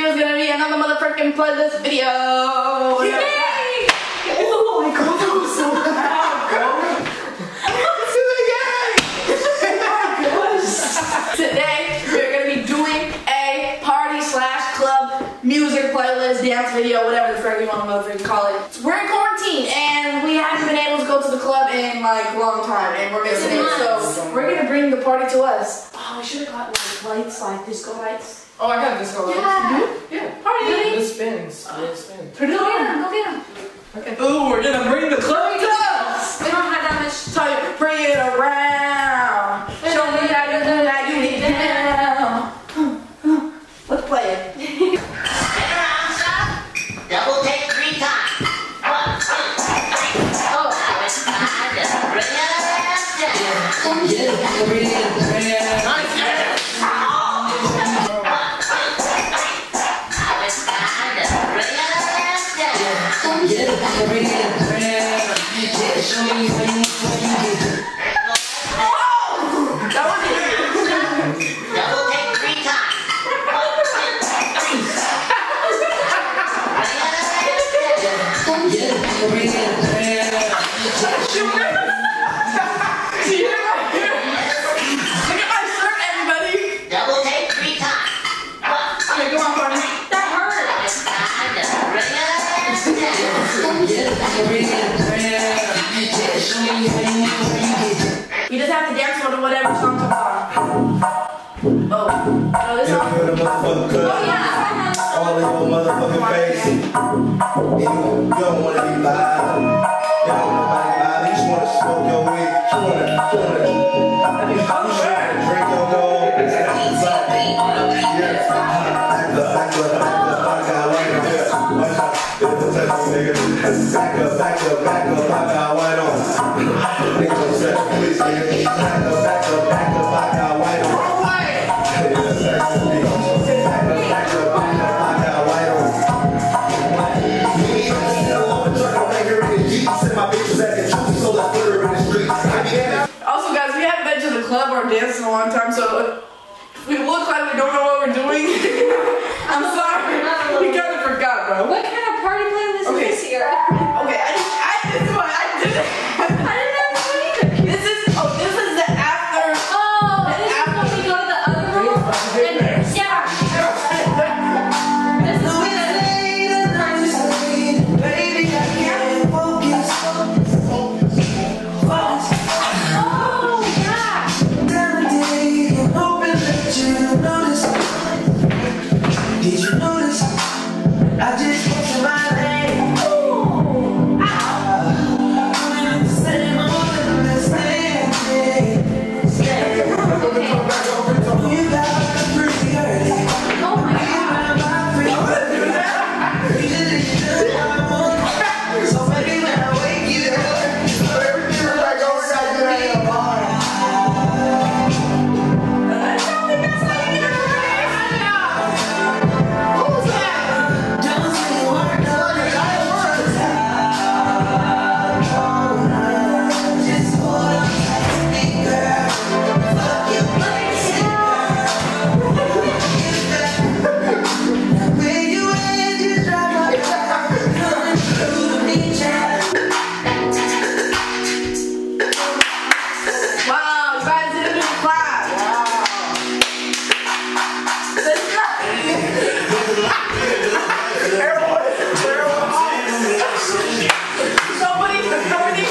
video is gonna be another motherfucking playlist video. Yay! Oh my god, that was so loud, bro. Today, we're gonna be doing a party/club music playlist, dance video, whatever the frick you want to motherfucking call it. So we're in quarantine, and we haven't been able to go to the club in like a long time, and we're missing it. So we're gonna bring the party to us. Oh, we should have got like lights, like disco lights. Oh, I got disco lights. Yeah. Party. Yeah, it spins. It spins. Turn it on. Go get 'em. Okay. Ooh, we're gonna bring the club to us. We don't have that much time. Bring it around. Show me how you do that. You need down. Let's play it. Spin around, son. Double take 3 times. 1, 2, 3. Oh, now it's time to bring it around. Yeah, bring it around. 1, 2, 3. Now it's time to bring it around. Yeah, bring it around. Yeah, show me how you do it. That was it. Double take 3 times. 1, 2, 3. Bring it around. Bring it around. Look at my shirt, everybody. Double take 3 times. 1, 2, Okay, come on, party. That hurt. it's time to bring it around. Bring it around. Yeah, show me how you do it. We just have to dance to whatever song comes on. Oh, this song? Oh, yeah. All in your motherfucking face. You don't wanna be loud. You don't wanna be loud. You just wanna smoke your weed. You wanna drink your gold. Back up, I got white on. Niggas upset, please, nigga. Back up, I got white on. Also, guys, we haven't been to the club or danced in a long time, so if we look like we don't know what we're doing, I'm sorry. We kind of forgot, bro. What kind of party playlist Okay. is this here? Okay, I didn't know either. This is the after. Oh, this is when we go to the other room. And, yeah. This is when Oh, yeah. Did you notice? I just went to my lane. Ooh. I'm in the same moment, the same thing. You got up pretty early. Oh my God. Usually you do what I want. So maybe when I wake you up, don't say a word, no. Just hold on tight to me, girl. Fuck your place, girl. Now where you at, just drive my car. Coming through the beach, Wow, you guys did a good clap. Wow. Let's go. Somebody.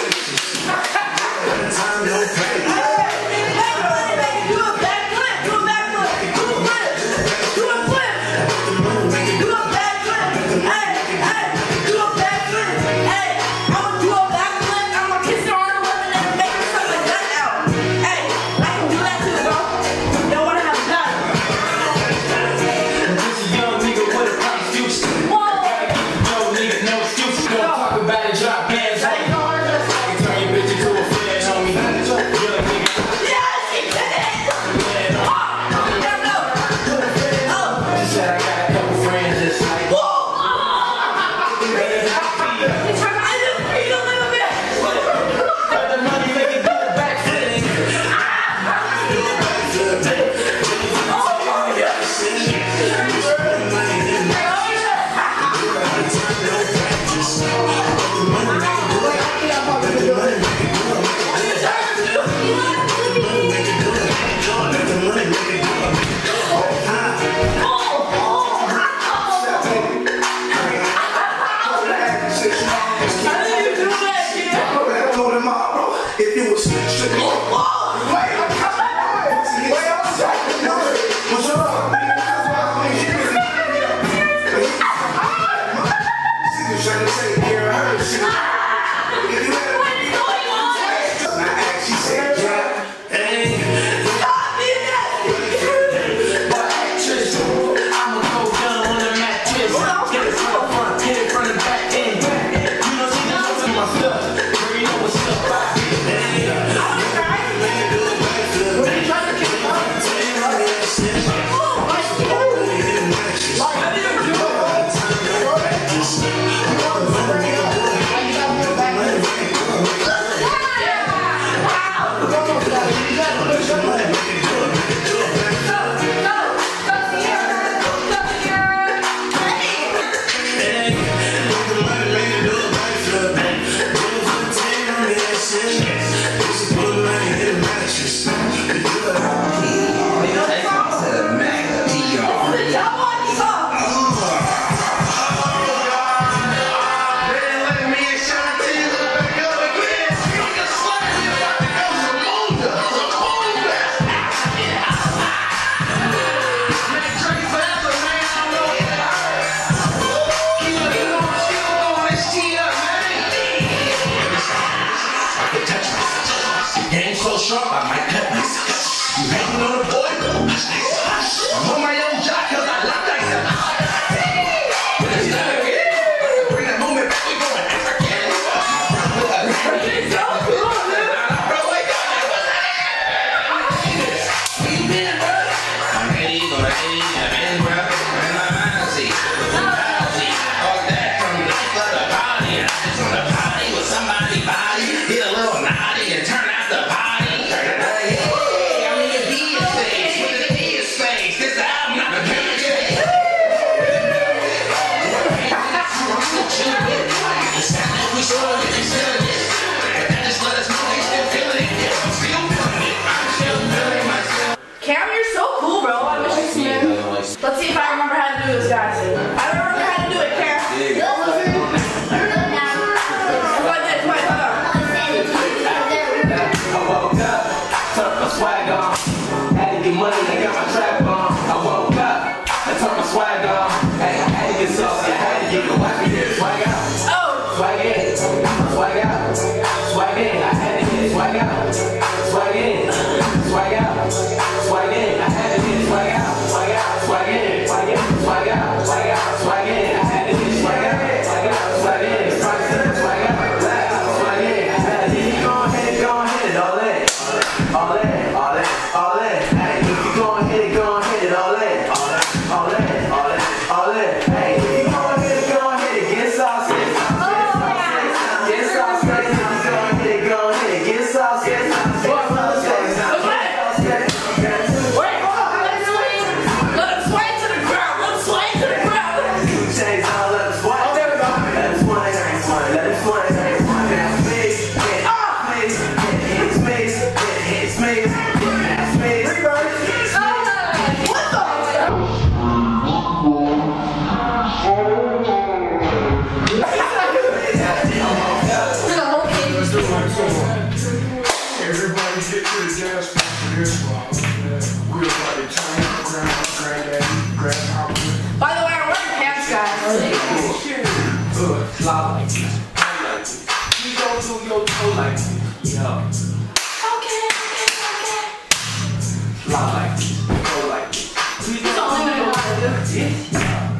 money. sharp, I might cut myself. You hanging on a boy? I'm on my own job because I love myself. Bring that moment back, we going African. It's so cool, man. Bro, wake up, man. What's that? Where you been, bro? I'm ready, go ready, I'm in, bro. And my mind see. All that from the club to party. I just want to party with somebody body. Get a little naughty and turn out the party. Hey, I'm in the Diaz stage. With the Diaz stage. This album, not the Diaz stage. We saw it, they still it. That just let us know they still feeling it. I'm still feeling it. I'm still feeling myself. Cam, you're so cool, bro. I miss you, man. Let's see if I remember how to do this, guys. I don't remember how to do it, Cam. I woke up, turned my swag on. Had to get money, I got my trap on. I woke up, I turned my swag on. Hey, I had to get saucy, I had to get the watch me get swag out. Swag in, swag out, swag in. I had to get swag out, swag in, swag out, swag in. I had to get swag out, swag out, swag in, swag in, swag out, swag out, swag in. I had to get swag out, swag out, swag in, swag out, swag out, swag in. I had to get go ahead, all in, all in, all in, all in. Hey, if you go ahead, all in, all in, all in, all in. Hey, if you go ahead, get saucy. Everybody get to the dance floor for this one. We're about to turn up granddaddy, grandpapa. By the way, I'm wearing pants, guys. Flop like this, play like this. You don't do your toe like this. Yeah. Okay. Flop like this, go like this. Please don't do your toe like this. Yeah.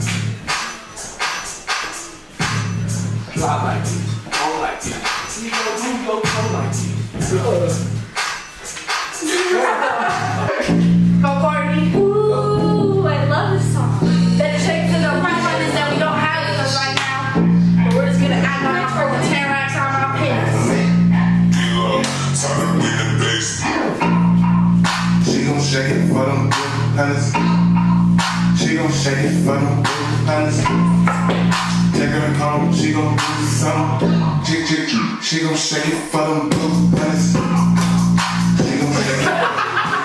Flop like this, go like this. Please don't do your toe like this. Go, Courtney. Ooh, I love this song. Better check to the right that we don't have with us right now. But we're just gonna act like I'm throwing 10 racks on my pants. She gon' shake it for them honest. She gon' shake it for them honest. Take her home, she gon' do something. She gon' shake it for them honest. She gon' shake it for them.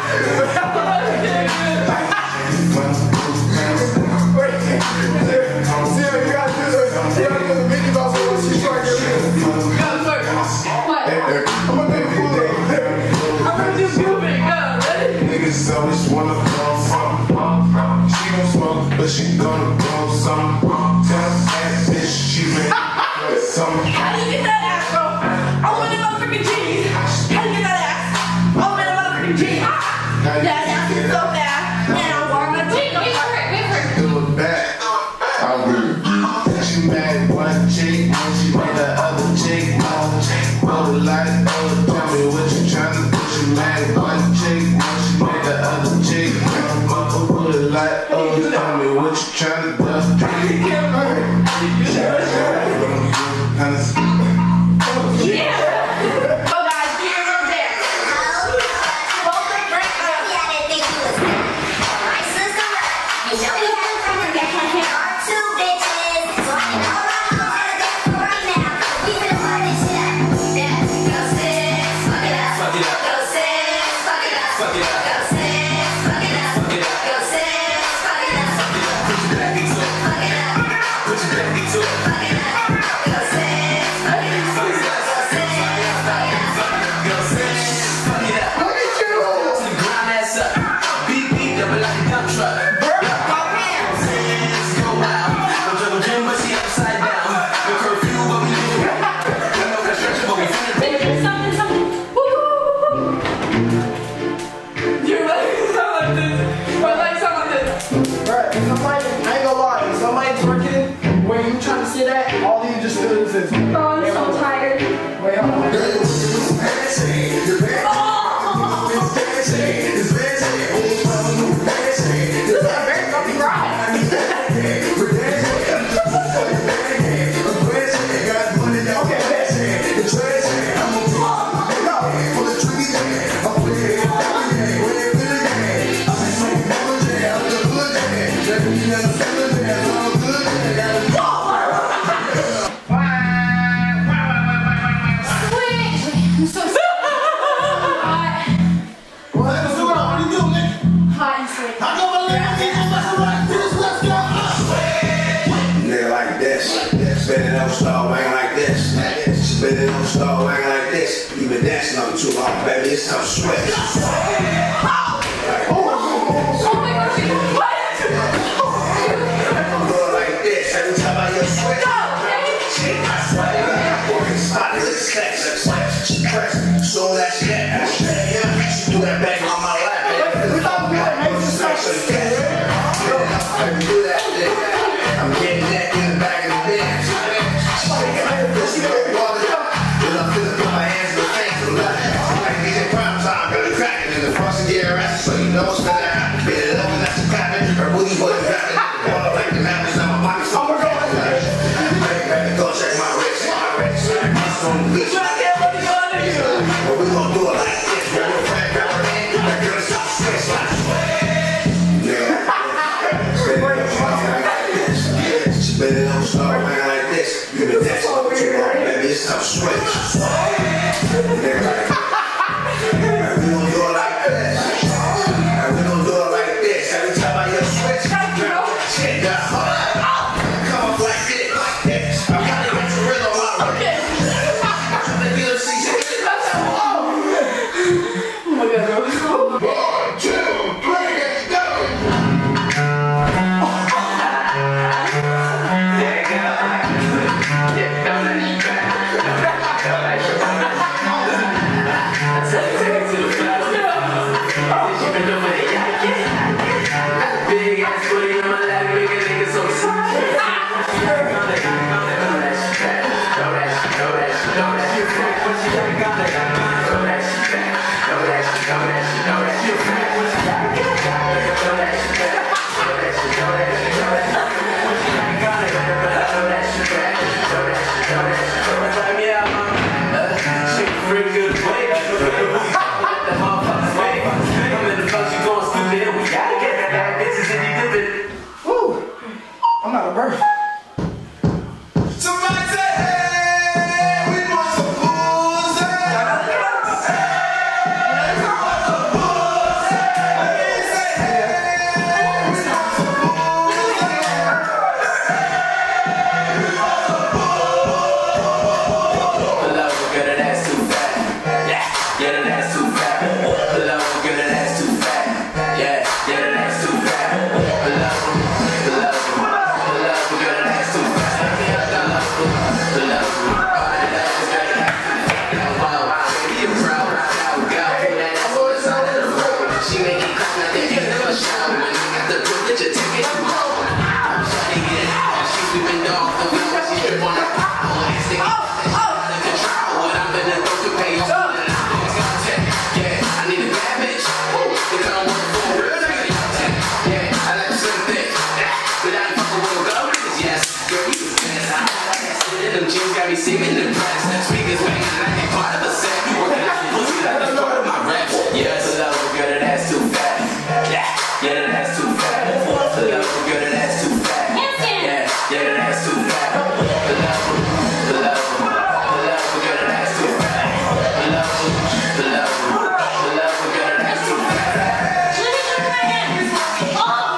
Niggas always wanna blow something. She gon' smoke, but she gonna blow something. Tell that bitch she ready to blow something. How do you get that ass, bro? I'm in the motherfucking G's. How do you get that ass? I'm in the motherfucking G's. That ass is so bad. And I wanna take a part. Do it back. I really do. She mad one chick, when she made the other chick more. Roll the light, tell me what you tryna do. She mad one chick, when she made the other chick more. Roll the light, tell me what you tryna do. Yeah. Oh, guys, do your little dance. Welcome, Frank. My sister, you know we had a friend that are two bitches. So I know I'm gonna dance for right now. We finna run this shit up. Yeah. Go sis, fuck it up. Fuck it up. Go sis, fuck it up. Fuck it up. Go sis, fuck it up. Fuck it up. Go sis, fuck it up. Push it back into Somebody, I ain't gonna lie, if somebody's working where you trying to sit at, all you just do is this. Oh, I'm so tired. Wait, hold on. This is a very fucking ride. Spinning don't start wanging like this. Spinning don't start wanging like this. You been dancing on too long, baby. It's time to sweat. Oh my gosh, what? I'm going like this every time I hear sweat. Spot is a sex. She press. Soon as she get, she do that bang on my lap. Do that thing. I'm getting that in the back of the dance. She got me walking up. Then I'm feeling put my hands in the face. Like DJ Prime Time, got it cracking in the frosty gear ass. So you know what's gonna happen. Bit it up and that's a clapping. Her booty wasn't rapping. Ball like the happens on my pocket. So I'm going baby, go check my wrist. It's on the beach. But we gon' do it like this. We're gonna crack our hand. That girl stop switch like yeah. Spin it on start wanging like this. You been dancing for too long, baby. It's time to switch. We gon' do it like this. We gon' do it like this. Every time I hear switch, shit down. Come up like this, like this. I'm kinda got some rhythm on my rhythm. I'm trying to get a season. Oh my god, bro. 1, 2, 3, go! Big ass booty in my lap, big nigga so sick. I'm not a bird. Somebody say, hey, we want some booze. Singing the press, speakers banging, I ain't part of the set. Working out the pussy like that's part of my reps. Yeah, it's a level good and that's too fat. Yeah, that's too fat. The level good and that's too fat. Yeah, that's too fat. The level good and that's too fat. The level good and that's too fat. Let me turn my hands. Oh!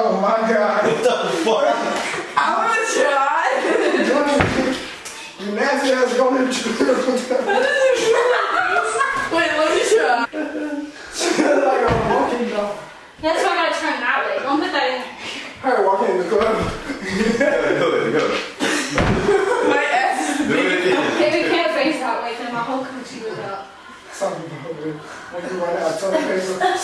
Oh my God. What the fuck? I want to try. You nasty ass going to Wait, let me try. like a walking dog. That's why I gotta turn that way. Don't put that in. Her walking in the club. Do it. My ass is Do it again. Okay, we can't face that way because my whole coochie was out. Something about it. Like you right now, tell the face.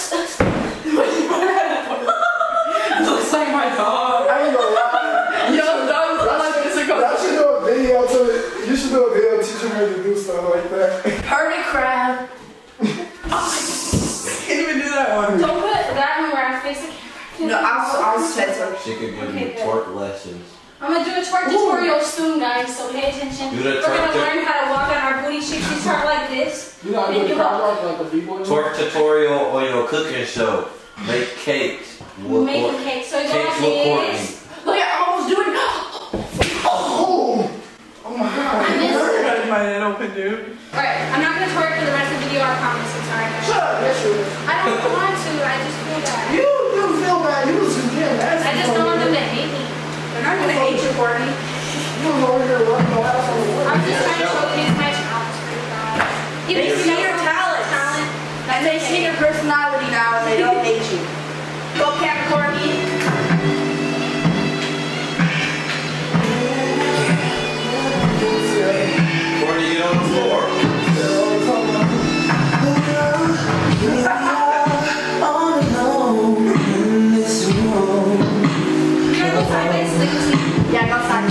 looks like my dog. I ain't gonna lie. Yo, dogs are like this. That should do a video to it. You should do a video teaching her to do stuff like that. Hermit crab. Can't even do that one. Don't put that one where I face the camera. No, I'll censor. She could give Okay, you good. twerk lessons. I'm gonna do a twerk tutorial soon, guys, so pay attention. Do the We're gonna twerk learn how to walk on our booty cheeks. We start like this. You know how to do the crowd rock like the B-boy? Twerk tutorial on your cooking show. Make cakes. We'll make a cake. So you go Cakes like with Courtney. this. Look at I'm almost doing it. Oh my God. And this. Got my head open, dude. Alright, I'm not gonna twerk for the rest of the video, I promise. I'm sorry, guys. Shut up. Yes, you is. I don't want to, I just feel bad. You feel bad. You was in jail. I just don't want them to hate me. They're not gonna hate you, Courtney. You was over here running your ass on the wall. I'm just trying to showcase my talents for you guys. Even They if you see know your some talent. talent, And they see your personality now and they don't hate you. Go Cat Courtney. Courtney, get on the floor. you gotta go sideways so they can see. Yeah, go side.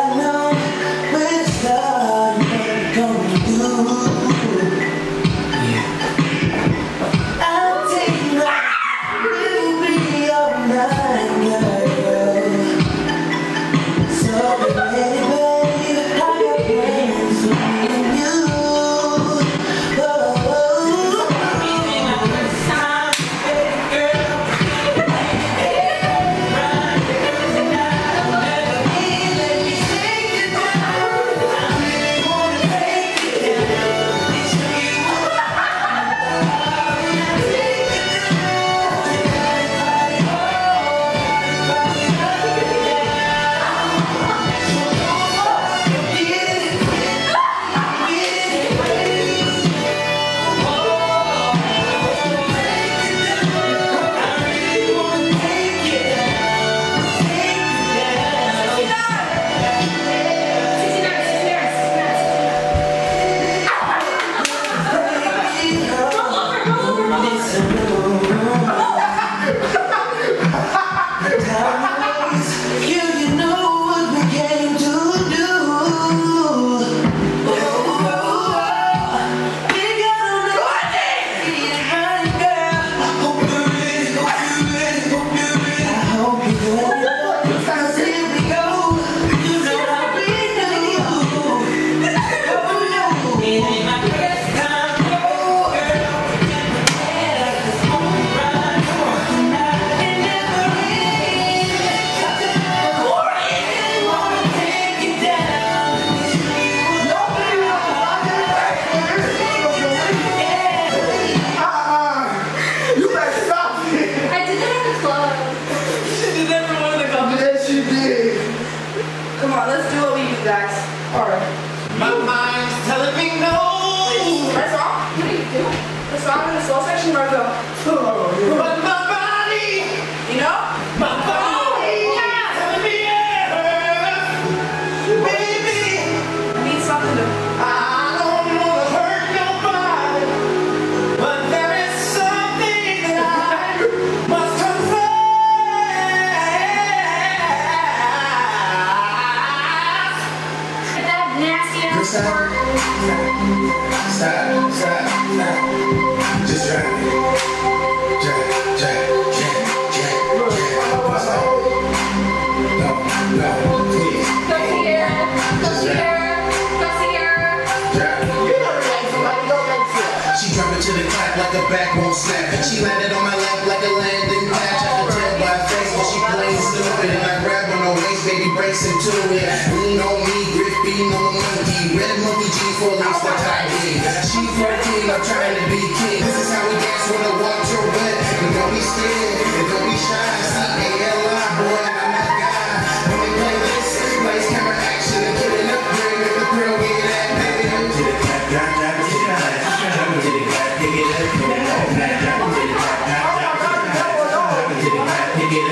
Back won't snap. She landed on my lap like a landing patch. I can tell by her face when she plays stupid. And I grab on her waist, baby, brace into it. Lean on me, grip beating on the monkey. Red monkey G for links like I did. She 14, I'm trying to be king. This is how we dance when I walk your butt. And don't be scared, and don't be shy. C-A-L-I.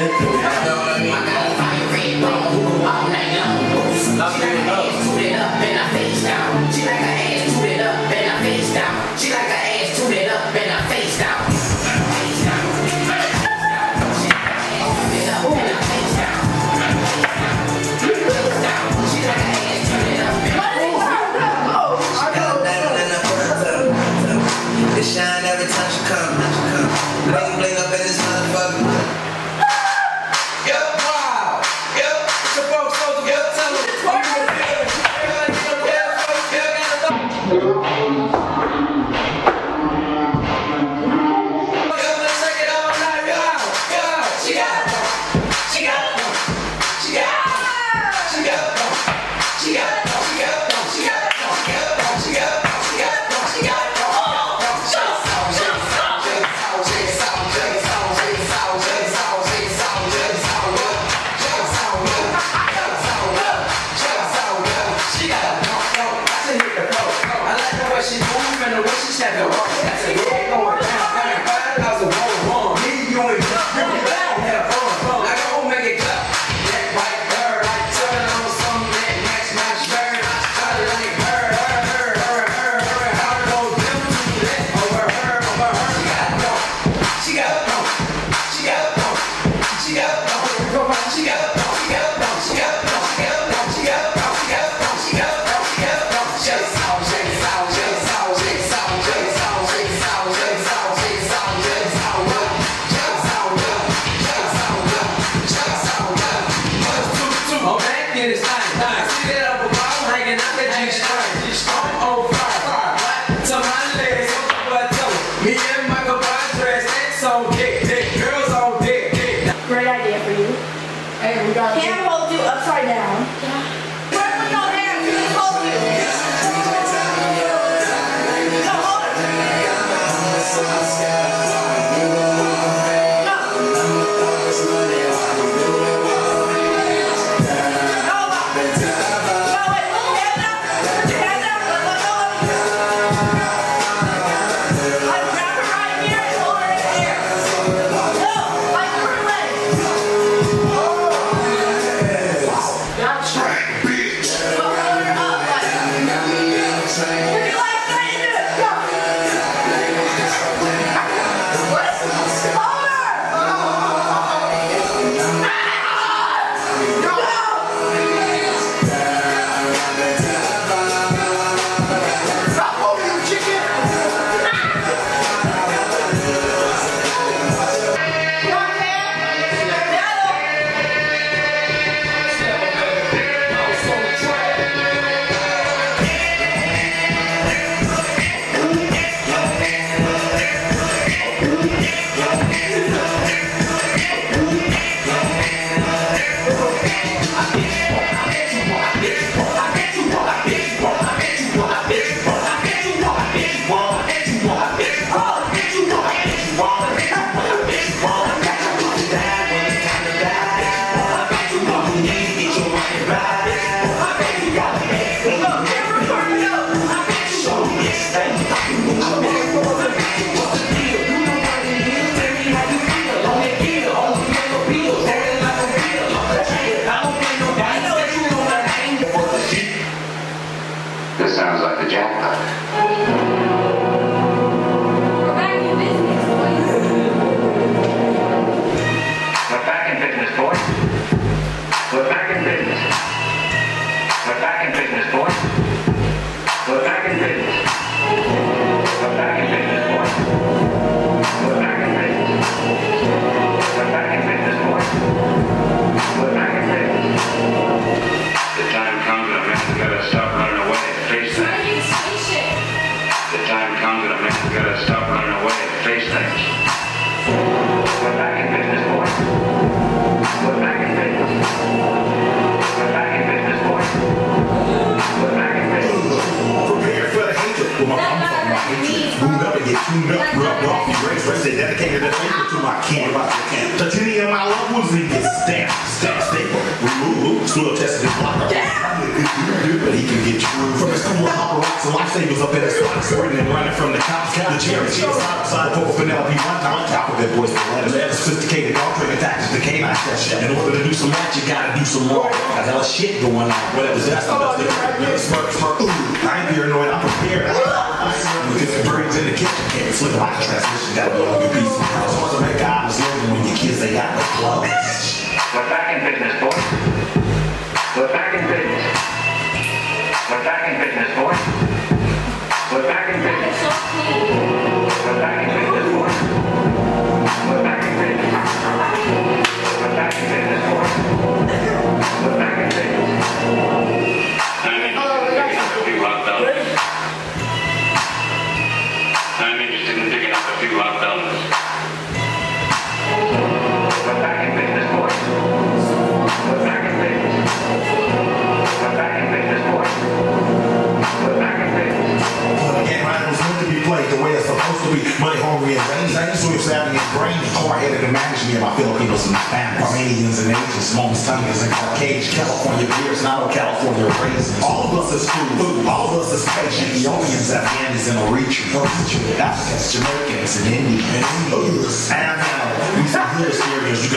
been through. I got a fire red bone all night long. She like her ass tooted up and her face down. She like her ass tooted up and her face down. She like her ass tooted up and her face down. Face down. She like her ass tooted up and her face down. Face down. She like her ass tooted up and her face down. It shine every time she come. Bling bling up in this motherfucker. Yo, wow. Yo, it's your folks, folks. Yo, tell them. Great idea for you. Hey, we got hand hold you upside down. Where we go there? Just hold you. No, hold it. This sounds like the jackpot. We're back in business, boys. We're back in business, boys. We're back in business. We're back in business, boys. We're back in business. We're back in business, boys. We're back in business. We're back in business, boys. We're back in business. The time comes when a man's gotta stop running away and face things. The time comes when a man's gotta stop running away and face things. We're back in business, boys. We're back in business. We're back in business, boys. We're back in business. Prepare for the hatred. Where my mama from my hatred. Boot up and get tuned up, rubbed off, erased, rested, dedicated the faithful to my camp. Titanium, my love was in this stamp, staple. Remove, slow tested blocker. good dude, but he can get true. From his school of hopper rocks and lifesavers up in his spot, squirting and running from the cops. The cherry cheese side for Penelope one time. Alphabet boys for letters. Sophisticated doctrine attacks the canine session. In order to do some right, you gotta do some wrong. Got hella shit going on. Whatever's that's the best. Smirk. Ooh, I ain't paranoid, I'm prepared. Because the birds in the kitchen can't flip like a transmission. Gotta be on your piece. I was supposed to make eyes living when your kids they got no club. We're back in business, boys. We're back in business. We're back in business, boys. We're back in business. We're back in business, boys. We're back in business. We're back in business, boys. We're back in business. I'm interested in picking up a few hot dollars. We're back in business, boys. We're back in business. We're back in business, boys. We're back in business. The game right was meant to be played the way it's supposed to be. Money hungry and vain. Sweet savvy and brain. Hard-headed and manage me and my Filipinos and Spanish. Armenians and Asians. Moments, Tonyans and Caucasian. California beers, not all California raisins. All of us is food. All of us is patient. Ethiopians, Afghans, and Eritreans. Africans, Jamaicans, and Indians. And these are good stereos.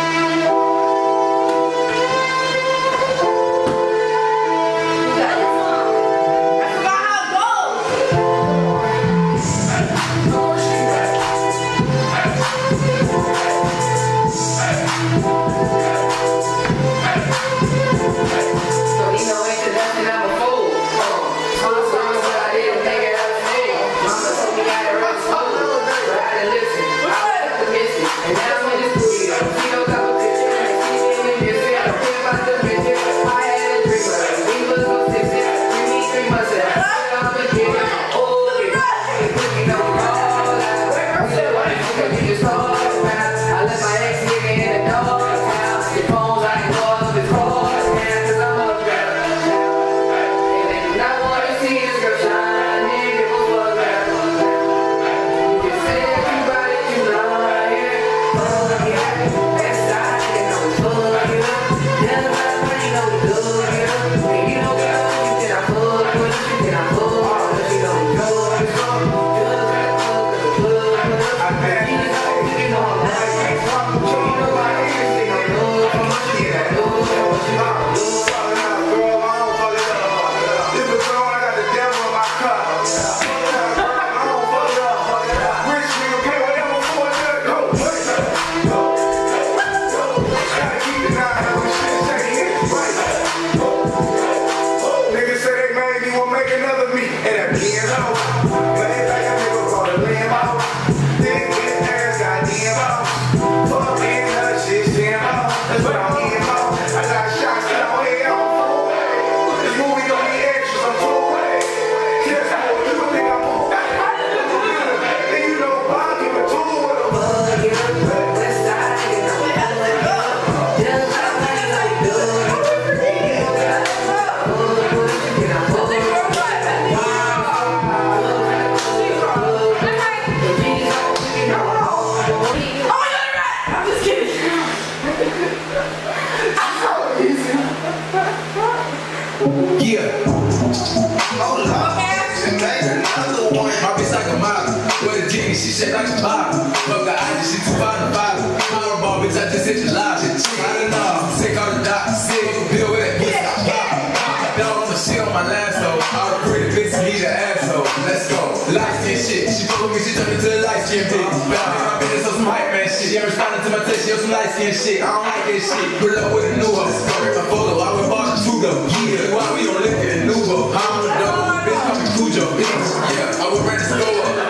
She shaped like a bottle. Fuck the IG, she too fine to bottle. Powerball, bitch, I just hit your live. I don't know. Sick on the dot, sick. Deal with it, bitch. Dog on the shit on my lasso. All the pretty bitches need your asshole. Let's go. Light skin shit. She fuck with me, she turned into a light skin bitch. My business on some hype man shit. She ain't responding to my text, she on some light skin shit. I don't like this shit. Pull up with a new hoe. My photo, I would bar the two though. Yeah, why we don't live in a new hoe? I'm the dog. Bitch, call me Cujo. Yeah, I would rent the store up.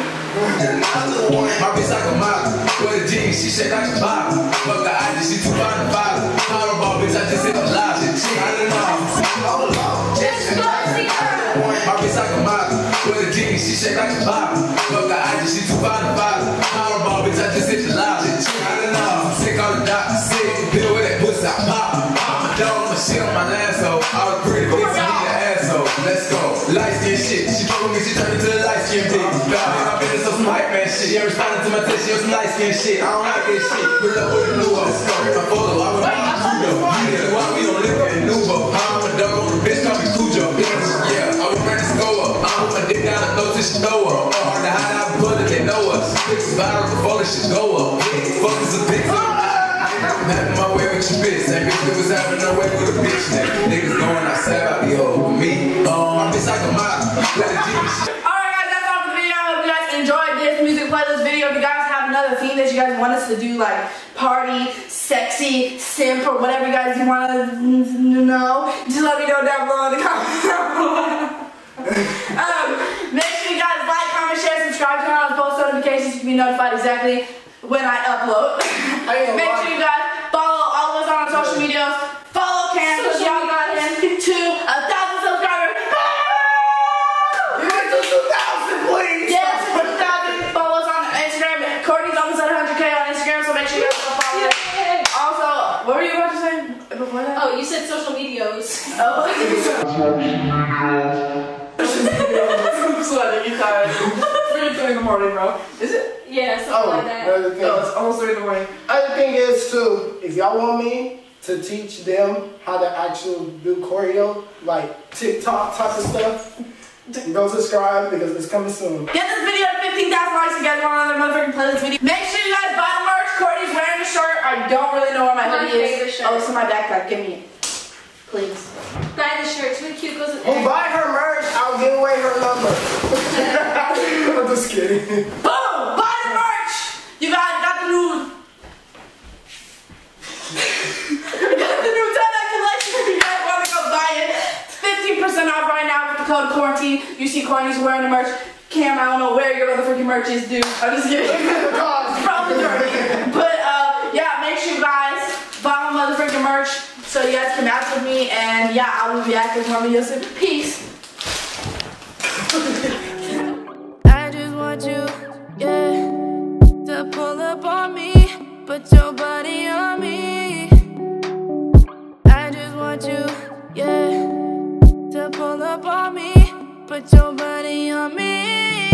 My bitch like a model. With a jeans, she shaped like a bottle. Fuck the IG, she too fine to bottle. Powerball, bitch, I just hit the live. I don't know. My bitch like a model. With a jeans, she shaped like a bottle. Fuck the IG, she too fine to bottle. Powerball, bitch, I just hit the live. I don't know. Sick on the dot, sick. Deal with that pussy, I pop. I'm a dog, my shit on my lasso. All the pretty bitches need an asshole. Let's go. Light skin shit. She fuck with me, she turned into a light skin bitch. My business on some hype man shit. She ain't responding to my text, she on some light skin shit. I don't like this shit. Pull up with a new hoe. My photo, I would be Cujo. Yeah, why we don't live in a new hoe? I'm a dog on the in my way with your bitch. That bitch that was having no way with a bitch. Niggas going outside out the hole with me. My bitch like a model. Alright guys, that's all for the video. I hope you guys enjoyed this music playlist video. If you guys have another theme that you guys want us to do, like party, sexy, simp, or whatever you guys want to know, just let me know down below in the comments. Make sure you guys like, comment, share, subscribe, turn on post notifications so you can be notified exactly when I upload. Make sure you guys follow all of us on our social medias. Follow Cam because y'all got him to 1,000 subscribers. You went to 2,000, please. Yes, 2,000. Follow us on Instagram. Courtney's almost at 100K on Instagram, so make sure you guys go follow us. Also, what were you about to say before that? Oh, you said social medias. Oh. Sweating, you tired. 3:30 in the morning, bro. Is it? Yeah, something like that. Another thing. No, it's almost 3 in the morning. Other thing is too, if y'all want me to teach them how to actually do choreo, like TikTok type of stuff, go subscribe because it's coming soon. Get this video to 15,000 likes. You guys want another motherfucking playlist video. Make sure you guys buy the merch. Courtney's wearing the shirt. I don't really know where my hoodie favorite is. shirt. Oh, it's in my backpack. Give me it. Please. Buy the shirt. It's really cute. Goes with Who buy her merch, I'll give away her number. I'm just kidding. Boom! Buy the merch! You guys got the new... you got the new 10X collection if you guys want to go buy it. It's 15% off right now with the code quarantine. You see Courtney's wearing the merch. Cam, I don't know where your motherfucking merch is, dude. I'm just kidding. It's probably dirty. But, yeah, make sure you guys buy my motherfucking merch so you guys can match with me. And, yeah, I will be back with more videos. Peace. I just want you, yeah, to pull up on me, put your body on me. I just want you, yeah, to pull up on me, put your body on me.